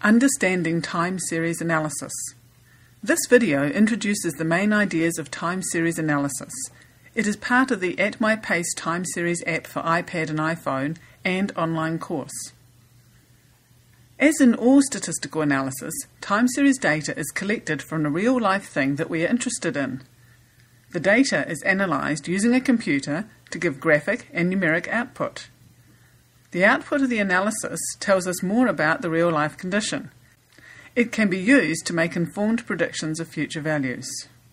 Understanding time series analysis. This video introduces the main ideas of time series analysis. It is part of the At My Pace time series app for iPad and iPhone and online course. As in all statistical analysis, time series data is collected from a real-life thing that we are interested in. The data is analysed using a computer to give graphic and numeric output. The output of the analysis tells us more about the real-life condition. It can be used to make informed predictions of future values.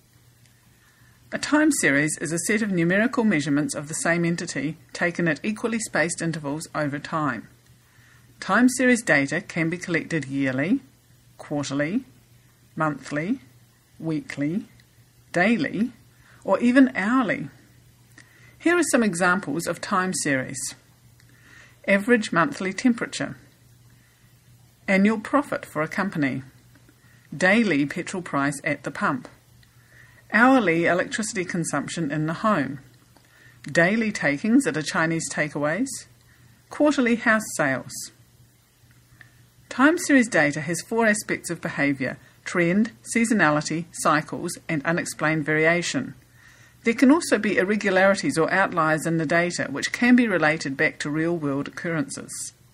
A time series is a set of numerical measurements of the same entity taken at equally spaced intervals over time. Time series data can be collected yearly, quarterly, monthly, weekly, daily, or even hourly. Here are some examples of time series. Average monthly temperature, annual profit for a company, daily petrol price at the pump, hourly electricity consumption in the home, daily takings at a Chinese takeaways, quarterly house sales. Time series data has four aspects of behaviour: trend, seasonality, cycles, and unexplained variation. There can also be irregularities or outliers in the data which can be related back to real-world occurrences.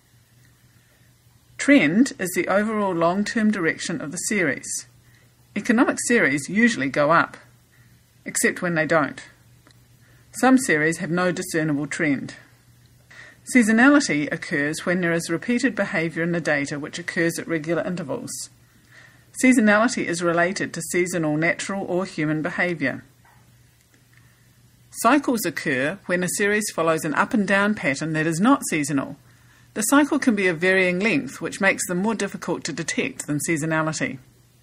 Trend is the overall long-term direction of the series. Economic series usually go up, except when they don't. Some series have no discernible trend. Seasonality occurs when there is repeated behaviour in the data which occurs at regular intervals. Seasonality is related to seasonal natural or human behaviour. Cycles occur when a series follows an up and down pattern that is not seasonal. The cycle can be of varying length, which makes them more difficult to detect than seasonality.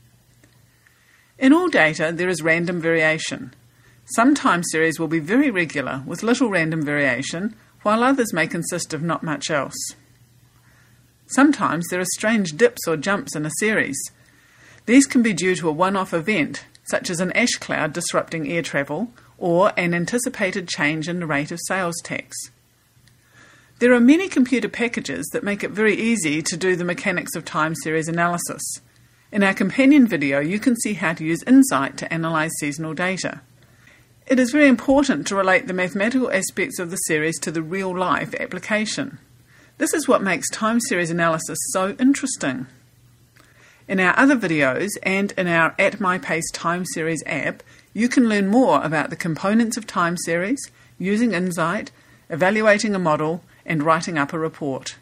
In all data, there is random variation. Some time series will be very regular, with little random variation, while others may consist of not much else. Sometimes there are strange dips or jumps in a series. These can be due to a one-off event, such as an ash cloud disrupting air travel, or an anticipated change in the rate of sales tax. There are many computer packages that make it very easy to do the mechanics of time series analysis. In our companion video, you can see how to use Insight to analyse seasonal data. It is very important to relate the mathematical aspects of the series to the real-life application. This is what makes time series analysis so interesting. In our other videos and in our At My Pace time series app, you can learn more about the components of time series, using Insight, evaluating a model, and writing up a report.